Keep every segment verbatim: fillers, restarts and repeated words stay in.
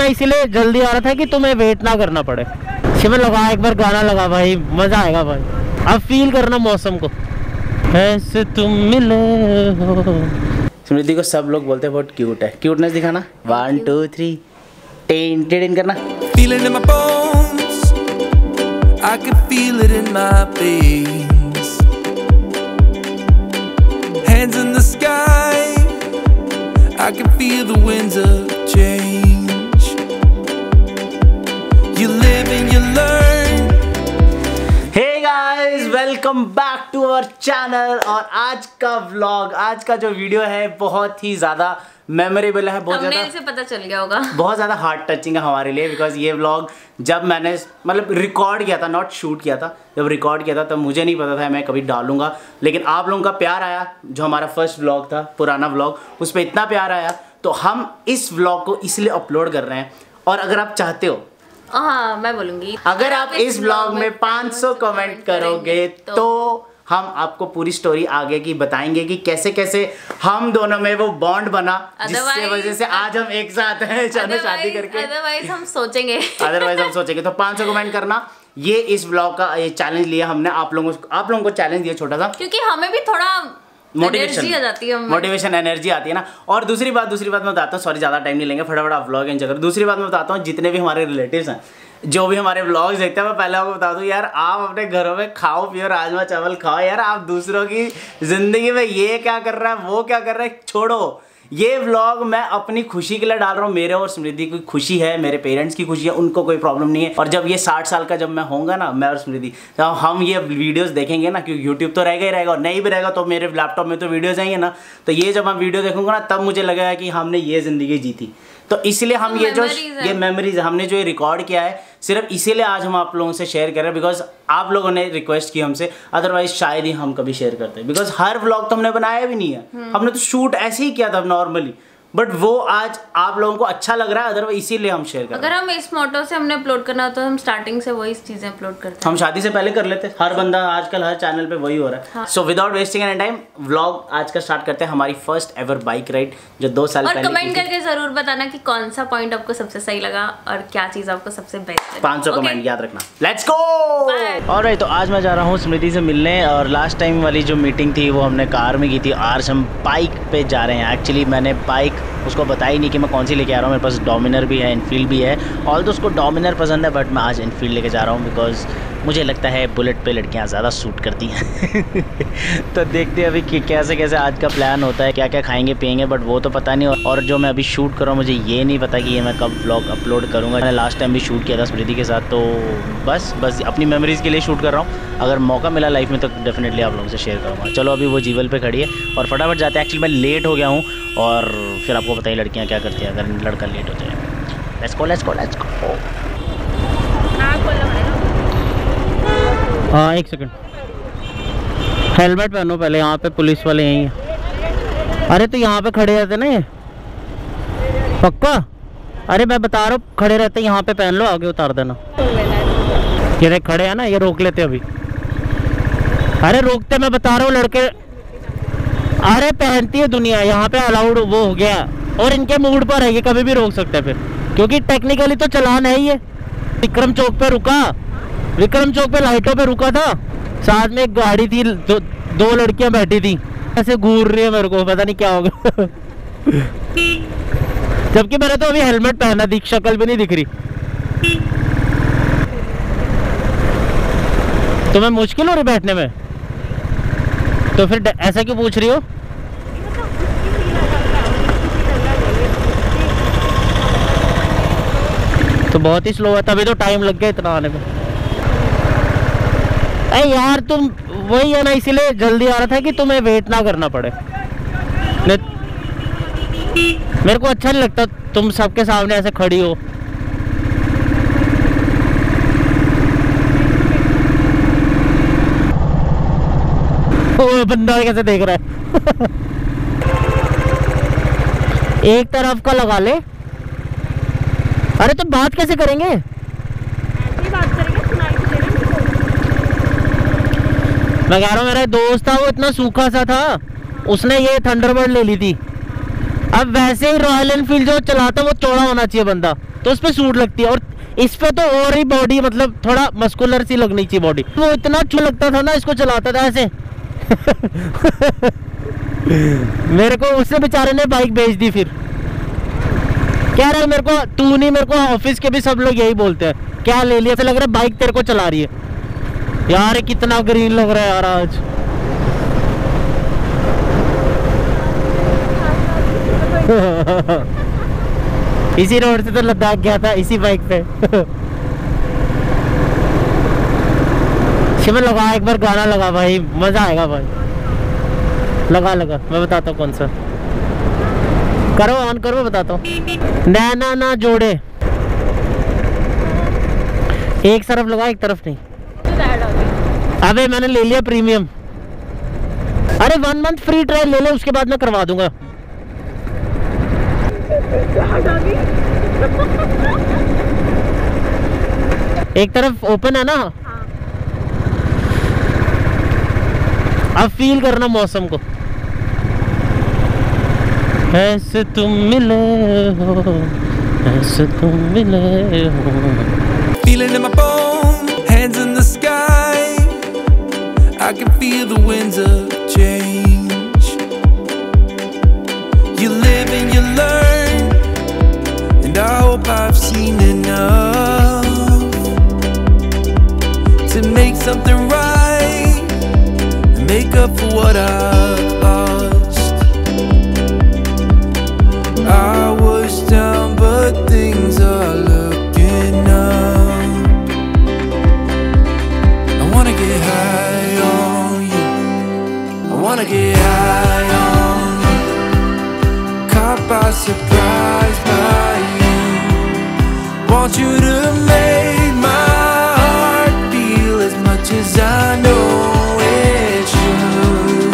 मैं इसीलिए जल्दी आ रहा था कि तुम्हें वेट ना करना पड़े। शिव लगा एक बार गाना लगा भाई, मजा आएगा भाई। अब फील करना मौसम को, ऐसे तुम मिले हो। स्मृति को सब लोग बोलते हैं बहुत क्यूट है, क्यूटनेस दिखाना। One two three ten ten करना। Feeling in my bones, I can feel it in my veins. Hands in the sky, I can feel the winds of change. You live and you learn. Hey guys, welcome back to our channel। और आज का vlog, आज का जो video है बहुत ही ज़्यादा memorable है, बहुत ज़्यादा से पता चल गया होगा, बहुत ज़्यादा हार्ट टचिंग है हमारे लिए। बिकॉज ये व्लॉग जब मैंने मतलब रिकॉर्ड किया था, नॉट शूट किया था, जब रिकॉर्ड किया था तब मुझे नहीं पता था मैं कभी डालूंगा, लेकिन आप लोगों का प्यार आया। जो हमारा फर्स्ट व्लॉग था, पुराना व्लॉग, उस पर इतना प्यार आया तो हम इस व्लॉग को इसलिए अपलोड कर रहे हैं। और अगर आप चाहते हो, हाँ मैं बोलूँगी, अगर आप इस व्लॉग में पाँच सौ कमेंट करोगे तो हम आपको पूरी स्टोरी आगे की बताएंगे कि कैसे कैसे हम दोनों में वो बॉन्ड बना, जिससे वजह से आज हम एक साथ हैं शादी करके। अदरवाइज हम सोचेंगे अदरवाइज हम सोचेंगे तो पाँच सौ कमेंट करना। ये इस ब्लॉग का ये चैलेंज लिया हमने, आप लोगों को आप लोगों को चैलेंज दिया छोटा सा, क्योंकि हमें भी थोड़ा मोटिवेशन आ जाती है, मोटिवेशन एनर्जी आती है ना। और दूसरी बात दूसरी बात मैं बताता हूँ, सॉरी ज़्यादा टाइम नहीं लेंगे, फटाफट आप व्लॉग एंजॉय करो। दूसरी बात मैं बताता हूँ, जितने भी हमारे रिलेटिव्स हैं, जो भी हमारे व्लॉग्स देखते हैं, मैं पहले आपको बता दूं यार, आप अपने घरों में खाओ पियो, राजमा चावल खाओ यार। आप दूसरों की ज़िंदगी में ये क्या कर रहा है, वो क्या कर रहा है, छोड़ो। ये व्लॉग मैं अपनी खुशी के लिए डाल रहा हूँ, मेरे और स्मृति की खुशी है, मेरे पेरेंट्स की खुशी है, उनको कोई प्रॉब्लम नहीं है। और जब ये साठ साल का जब मैं होऊंगा ना, मैं और स्मृति, तो हम ये वीडियोस देखेंगे ना, क्योंकि यूट्यूब तो रहेगा ही रहेगा, और नहीं भी रहेगा तो मेरे लैपटॉप में तो वीडियोस आएंगे ना। तो ये जब हम वीडियो देखूंगा ना, तब मुझे लगेगा कि हमने ये ज़िंदगी जीती। तो इसलिए हम ये जो ये मेमोरीज हमने जो ये रिकॉर्ड किया है, सिर्फ इसीलिए आज हम आप लोगों से शेयर कर रहे हैं, बिकॉज आप लोगों ने रिक्वेस्ट की हमसे। अदरवाइज शायद ही हम कभी शेयर करते, बिकॉज हर व्लॉग तो हमने बनाया भी नहीं है, हमने तो शूट ऐसे ही किया था नॉर्मली, बट वो आज आप लोगों को अच्छा लग रहा है, अदरवाइज इसीलिए हम शेयर कर रहे हैं। अगर हम इस मोटो से हमने अपलोड करना हो तो हम स्टार्टिंग से वही चीजें अपलोड करते हैं। हम शादी से पहले कर लेते, हर बंदा आजकल हर चैनल पे वही हो रहा है। So without wasting any time vlog आज का स्टार्ट करते हैं, हमारी फर्स्ट एवर बाइक राइड जो दो साल और पहले। कमेंट करके जरूर बताना कि कौन सा पॉइंट आपको सबसे सही लगा और क्या चीज आपको सबसे बेस्ट लगी। पाँच सौ कमेंट याद रखना। Let's go. ऑलराइट, तो आज मैं जा रहा हूँ स्मृति से मिलने, और लास्ट टाइम वाली जो मीटिंग थी वो हमने कार में की थी, आज हम बाइक पे जा रहे हैं। एक्चुअली मैंने बाइक उसको बताई नहीं कि मैं कौन सी लेके आ रहा हूँ, मेरे पास डोमिनर भी है, इनफील्ड भी है, ऑल तो उसको डोमिनर पसंद है, बट मैं आज इनफील्ड लेके जा रहा हूँ, बिकॉज मुझे लगता है बुलेट पे लड़कियाँ ज़्यादा सूट करती हैं। तो देखते हैं अभी कि कैसे कैसे आज का प्लान होता है, क्या क्या खाएंगे पियेंगे, बट वो तो पता नहीं। और जो मैं अभी शूट कर रहा हूँ, मुझे ये नहीं पता कि ये मैं कब व्लॉग अपलोड करूँगा। मैंने लास्ट टाइम भी शूट किया था स्मृति के साथ, तो बस बस अपनी मेमोरीज़ के लिए शूट कर रहा हूँ। अगर मौका मिला लाइफ में तो डेफिनेटली आप लोगों से शेयर करूँगा। चलो अभी वो जीवल पे खड़ी है और फटाफट जाते हैं। एक्चुअली मैं लेट हो गया हूँ, और फिर आपको बताइए लड़कियाँ क्या करती हैं अगर लड़का लेट हो जाए। Let's go let's go let's go. हाँ एक सेकंड, हेलमेट पहनो पहले, यहाँ पे पुलिस वाले यहीं हैं। अरे तो यहाँ पे खड़े रहते ना ये, पक्का? अरे मैं बता रहा हूँ खड़े रहते, यहाँ पे पहन लो, आगे उतार देना। ये देख खड़े हैं ना, ये रोक लेते अभी। अरे रोकते, मैं बता रहा हूँ लड़के, अरे पहनती है दुनिया, यहाँ पे अलाउड वो हो गया, और इनके मूड पर है, ये कभी भी रोक सकते हैं फिर, क्योंकि टेक्निकली तो चलान है ये। विक्रम चौक पे रुका, विक्रम चौक पे लाइटों पे रुका था, साथ में एक गाड़ी थी, दो, दो लड़कियां बैठी थी, ऐसे घूर रही है, मेरे को पता नहीं क्या होगा। जबकि मैंने तो अभी हेलमेट पहना थी, शक्ल भी नहीं दिख रही। तुम्हें मुश्किल हो रही बैठने में, तो फिर ऐसा क्यों पूछ रही हो? तो बहुत ही स्लो है, तभी तो टाइम लग गया इतना आने में। अरे यार तुम वही है ना, इसीलिए जल्दी आ रहा था कि तुम्हें वेट ना करना पड़े। मेरे को अच्छा नहीं लगता तुम सबके सामने ऐसे खड़ी हो। ओ बंदा कैसे देख रहा है। एक तरफ का लगा ले। अरे तो बात कैसे करेंगे? ऐसे ही बात करेंगे, सुनाई तो देना। मैं कह रहा हूँ मेरा दोस्त था, वो इतना सूखा सा था, उसने ये थंडरबर्ड ले ली थी। अब वैसे ही रॉयल एनफील्ड जो चलाता है वो चौड़ा होना चाहिए बंदा, तो उस पर सूट लगती है, और इस पे तो और ही बॉडी मतलब थोड़ा मस्कुलर सी लगनी चाहिए बॉडी। वो इतना अच्छा लगता था ना, इसको चलाता था ऐसे मेरे को उससे बेचारे ने बाइक बेच दी। फिर कह रहा है मेरे को, तू नहीं, मेरे को ऑफिस के भी सब लोग यही बोलते हैं, क्या ले लिया, ऐसा लग रहा है बाइक तेरे को चला रही है। यार कितना ग्रीन लग रहा है यार आज। इसी रोड से तो लद्दाख गया था, इसी बाइक पे। शिव लगा एक बार गाना लगा भाई, मजा आएगा भाई। लगा लगा मैं बताता हूँ कौन सा, करो ऑन करो, मैं बताता हूँ। नैना ना जोड़े, एक तरफ लगा एक तरफ नहीं। अबे मैंने ले लिया प्रीमियम। अरे वन मंथ फ्री ट्रायल ले ले, उसके बाद मैं करवा दूंगा। एक तरफ ओपन है ना। अब फील करना मौसम को। ऐसे तुम मिले हो, ऐसे तुम मिले हो। Feeling in my bones, hands in the sky. I can feel the winds of change. You live and you learn, and I hope I've seen enough to make something right and make up for what I've lost. I was down, but things are looking up. I wanna get high on you. I wanna get high on you. Caught by surprise by you. Want you to make my heart feel as much as I know it should.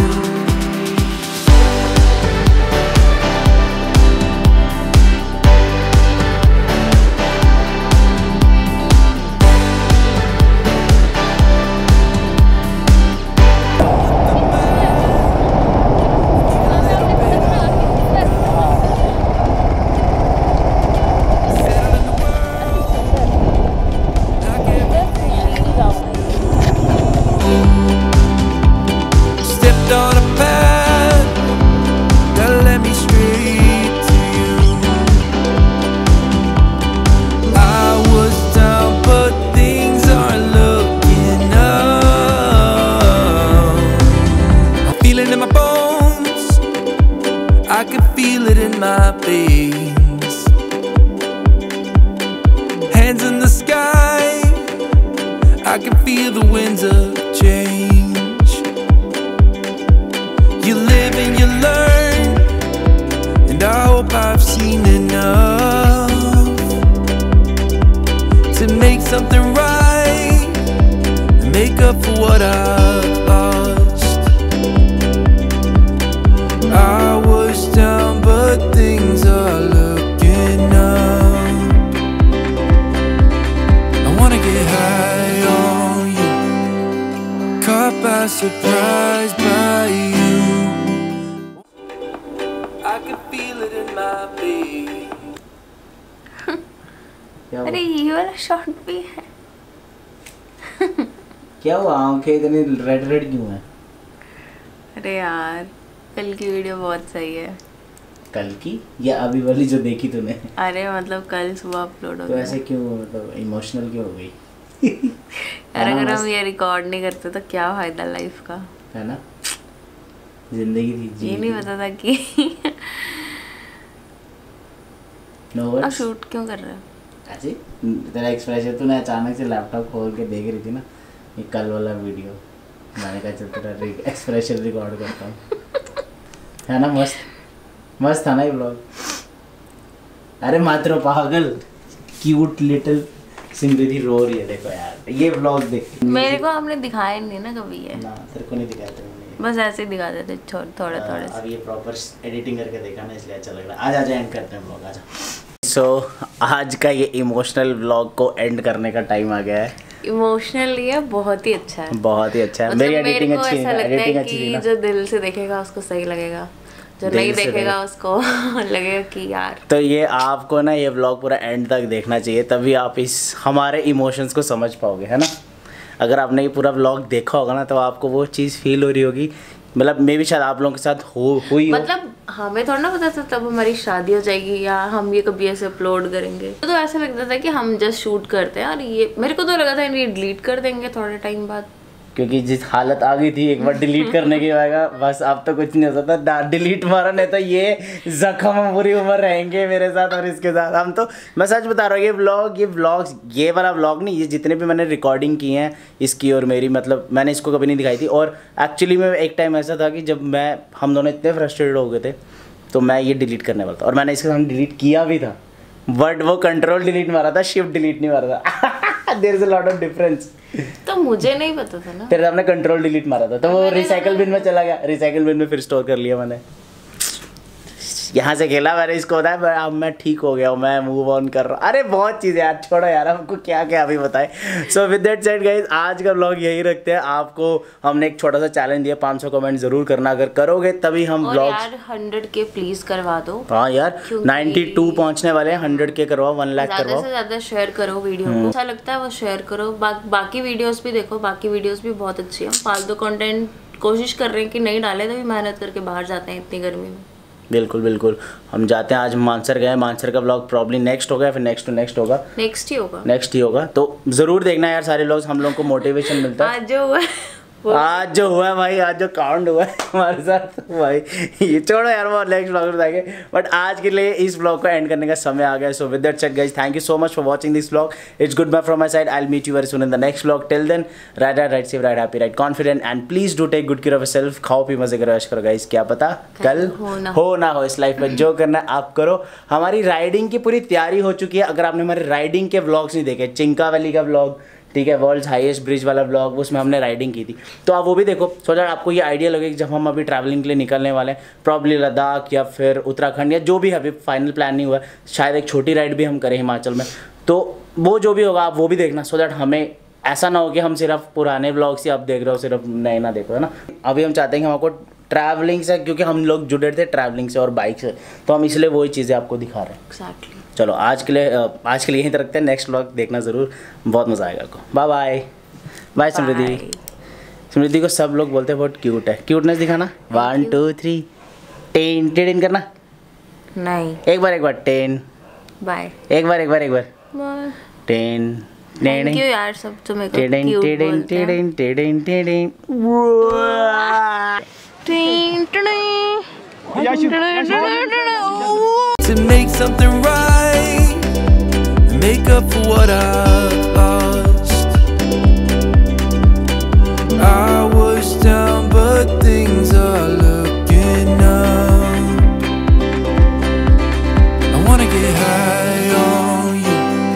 Stepped on a path that led me straight to you. I was down, but things aren't looking up. I feel it in my bones, I can feel it in my veins. Hands in the sky, I can feel the winds of change. You live and you learn, and I hope I've seen enough to make something right and make up for what I've lost. I was down, but things are looking up. I wanna get high on you, caught by surprise by you. I can feel it in my veins. क्या हुआ? अरे ये वाला shot भी है। क्या हुआ, आंखें इतनी रेड रेड क्यों है? अरे यार कल की वीडियो बहुत सही है। कल की या अभी वाली जो देखी तूने? अरे मतलब कल सुबह अपलोड हो तो गया। ऐसे क्यों, मतलब इमोशनल क्यों हो गई? यार अगर हम ये रिकॉर्ड नहीं करते तो क्या फायदा लाइफ का, है ना? जिंदगी थी जी। ये नहीं पता था कि नो अब वर्ड्स। शूट क्यों कर रहे हो? ऐसे तेरा एक्सप्रेशन, तूने अचानक से लैपटॉप खोल के देख रही थी ना ये कल वाला वीडियो, मैंने कहा चल तेरा एक्सप्रेशन रिकॉर्ड करता हूँ। है ना मस्त, मस्त था ना ये ब्लॉग। अरे मात्र पागल, क्यूट लिटिल सिमृति रो रही है, देखो यार ये ब्लॉग देख। मेरे को आपने दिखाया नहीं ना कभी ये, ना तेरे को नहीं दिखाया था मैंने, बस ऐसे ही दिखा देते थोड़े थोड़े थोड़े से। अब ये प्रॉपर एडिटिंग करके देखा ना, इसलिए अच्छा लग रहा है। आज आज एंड करते हैं ब्लॉग, आजा। सो आज का ये इमोशनल ब्लॉग को एंड करने का टाइम आ गया है। इमोशनल ये बहुत ही अच्छा है, बहुत ही अच्छा है। मतलब मेरी मेरे एडिटिंग को अच्छी ऐसा है, लगता है एडिटिंग अच्छी थी कि ना। जो दिल से देखेगा उसको सही लगेगा। जो नहीं देखेगा उसको लगेगा कि यार। तो ये आपको ना ये व्लॉग पूरा एंड तक देखना चाहिए, तभी आप इस हमारे इमोशंस को समझ पाओगे, है ना। अगर आपने ये पूरा व्लॉग देखा होगा ना तो आपको वो चीज़ फील हो रही होगी, मतलब मे भी शायद आप लोगों के साथ हो हुई हो। मतलब हमें थोड़ा ना पता था तब हमारी शादी हो जाएगी या हम ये कभी ऐसे अपलोड करेंगे, तो, तो ऐसा लगता था कि हम जस्ट शूट करते हैं और ये मेरे को तो लगा था ये डिलीट कर देंगे थोड़े टाइम बाद, क्योंकि जिस हालत आ गई थी एक बार डिलीट करने की आएगा बस, अब तो कुछ नहीं हो सकता, डिलीट मारा नहीं तो ये जख्म हम पूरी उम्र रहेंगे मेरे साथ और इसके साथ। हम तो मैं सच बता रहा हूँ, ये व्लॉग ये व्लॉग्स ये वाला व्लॉग नहीं, ये जितने भी मैंने रिकॉर्डिंग की हैं इसकी और मेरी, मतलब मैंने इसको कभी नहीं दिखाई थी। और एक्चुअली में एक टाइम ऐसा था कि जब मैं हम दोनों इतने फ्रस्ट्रेटेड हो गए थे तो मैं ये डिलीट करने वाला था, और मैंने इसके साथ डिलीट किया भी था, बट वो कंट्रोल डिलीट मारा था, शिफ्ट डिलीट नहीं मारा था। There is a lot of difference. तो मुझे नहीं पता था ना, तेरे सामने कंट्रोल डिलीट मारा था तो वो रिसाइकल बिन में चला गया, रिसाइकल बिन में फिर स्टोर कर लिया मैंने, यहाँ से खेला मैंने, इसको होता है अब मैं ठीक हो गया हूँ, मैं मूव ऑन कर रहा हूँ। अरे बहुत चीज़ें यार, छोड़ो यार, हमको क्या क्या अभी बताए। So with that said guys, आज का व्लॉग यही रखते हैं। आपको हमने एक छोटा सा चैलेंज दिया, पाँच सौ कमेंट जरूर करना, अगर करोगे तभी हम व्लॉग। यार हंड्रेड के प्लीज करवा दो। हाँ यार नाइन्टी टू पहुँचने वाले हैं, हंड्रेड के करवाओ, वन लाख करवाओ, ज्यादा से ज्यादा शेयर करो वीडियो को, अच्छा लगता है वो शेयर करो। बा, बाकी वीडियोस भी देखो, बाकी वीडियोस भी बहुत अच्छी है। फालतू कंटेंट कोशिश कर रहे हैं कि नहीं डाले, तभी मेहनत करके बाहर जाते हैं इतनी गर्मी में। बिल्कुल बिल्कुल, हम जाते हैं, आज मानसर गए, मानसर का व्लॉग प्रॉब्ली नेक्स्ट होगा, फिर नेक्स्ट टू नेक्स्ट होगा, नेक्स्ट ही होगा नेक्स्ट ही होगा। तो जरूर देखना यार सारे व्लॉग्स, हम लोगों को मोटिवेशन मिलता है। आज जो हुआ आज जो हुआ है भाई, आज जो काउंट हुआ है हमारे साथ भाई, ये छोड़ो यार, वो नेक्स्ट व्लॉग में बताएंगे। बट आज के लिए इस व्लॉग को एंड करने का समय आ गया। So with that said guys, thank you so much for watching this vlog. It's goodbye from my side, I will meet you very soon in the next vlog. Till then ride ride ride safe ride happy ride confident and please do take good care of yourself. खाओ पी मजे करो, ऐश करो guys, क्या पता कल हो ना हो ना हो इस लाइफ में, जो करना है आप करो। हमारी राइडिंग की पूरी तैयारी हो चुकी है। अगर आपने हमारे राइडिंग के व्लॉग्स नहीं देखे, चिंका वैली का व्लॉग, ठीक है, वर्ल्ड्स हाईएस्ट ब्रिज वाला ब्लॉग, उसमें हमने राइडिंग की थी, तो आप वो भी देखो, सो दैट आपको ये आइडिया लगे कि जब हम अभी ट्रैवलिंग के लिए निकलने वाले हैं, प्रॉब्ली लद्दाख या फिर उत्तराखंड या जो भी है, अभी फाइनल प्लान नहीं हुआ है, शायद एक छोटी राइड भी हम करें हिमाचल में, तो वो जो भी होगा आप वो भी देखना, सो दैट हमें ऐसा ना हो कि हम सिर्फ पुराने ब्लॉग्स ही आप देख रहे हो, सिर्फ नए ना देखो, है ना। अभी हम चाहते हैं कि हम आपको ट्रैवलिंग से, क्योंकि हम लोग जुड़े थे ट्रैवलिंग से और बाइक से, तो हम इसलिए वही चीज़ें आपको दिखा रहे हैं। Exactly. चलो आज के लिए आज के लिए यहीं तक रखते हैं, नेक्स्ट व्लॉग देखना ज़रूर, बहुत मज़ा आएगा आपको। Bye bye bye Samriddhi. Samriddhi को सब लोग बोलते हैं बहुत क्यूट है, क्यूटनेस दिखाना, one two three, ten ten करना, नहीं एक बार एक बार टेन, बाय, एक बार एक बार एक बार बाय, टेन थैंक यू यार सब तुम्हें टेन क्यूट टेन बोलते हैं। टेन टेन टेन टिन टिन to make something right, make up for what I